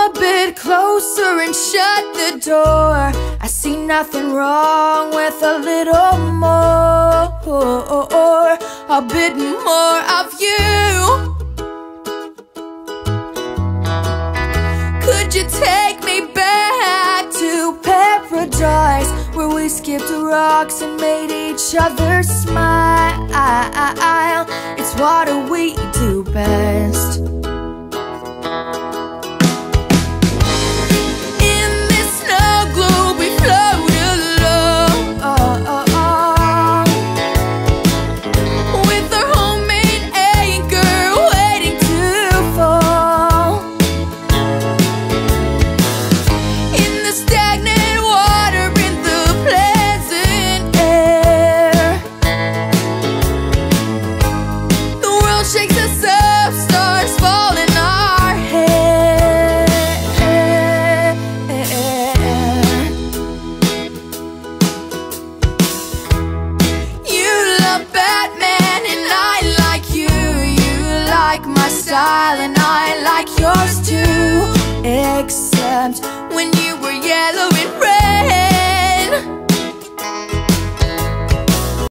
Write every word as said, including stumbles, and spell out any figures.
a bit closer and shut the door. I see nothing wrong with a little more, a bit more of you. Could you take me back to paradise, where we skipped rocks and made each other smile? It's what we do best. In this snow globe we float along, with our homemade anchor waiting to fall. In the stagnant water, in the pleasant air, the world shakes us up, stars fall in our hair. You love Batman and I like you. You like my style and I like yours too, except when you were yellow and red.